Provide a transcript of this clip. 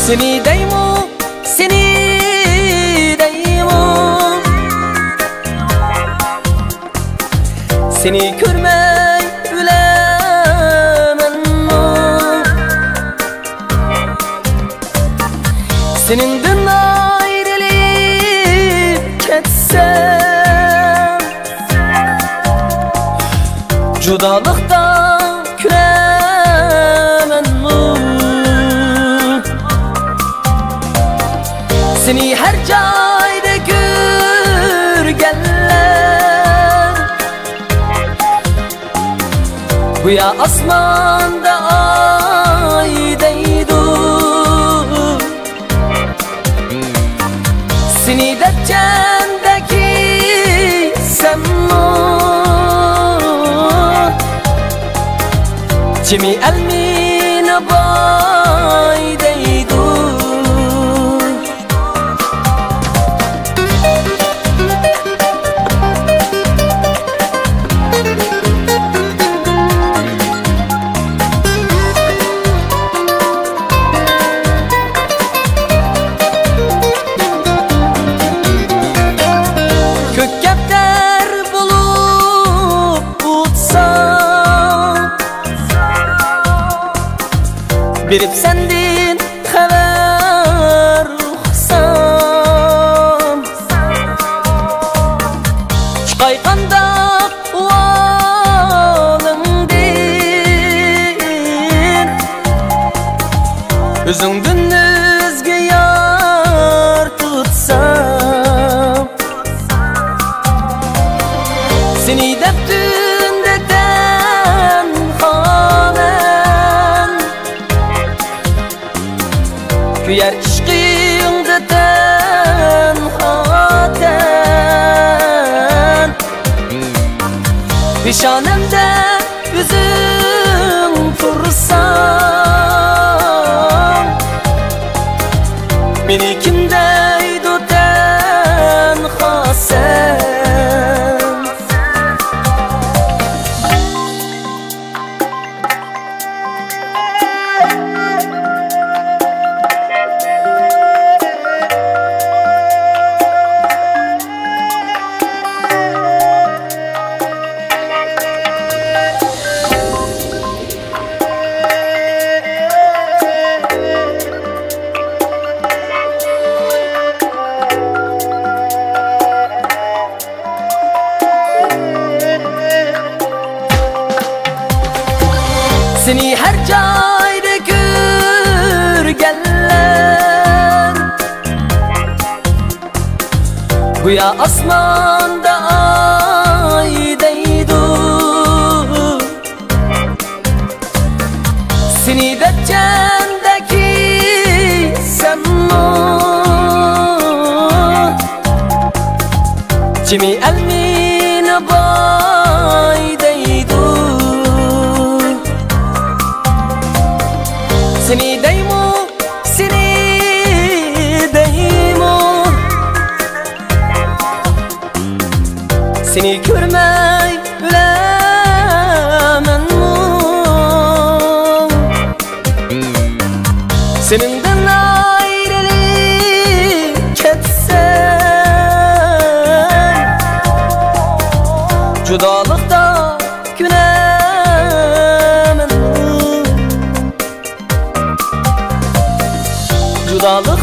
Seni deymo, seni deymo, seni görmey bilemenmo. Seninle ayrılıp ketsem, judalıktan küremenmo. Seni her cayda görgenler, bu ya asmanda aydaydı. Seni de cendeki semmo, Cimi elmine baydaydı. Birip sendin haber ruhsam, çıkaykanda ualımdin, özüngdün özge yar tutsam. Seni deptün deden halen, güyer işkiyinde tenhaten. Pişanemde yüzüm tursam, beni kimdeydi tenhasen. Seni her cayda görgenler, bu ya asmanda aydaydı. Seni de cendeki semmo, Cimi elmine baydaydı. Seni deymo, seni deymo, seni görmey bilemenmo. Seninden ayrılıp ketsem, judalıkta günemenmo. Judalık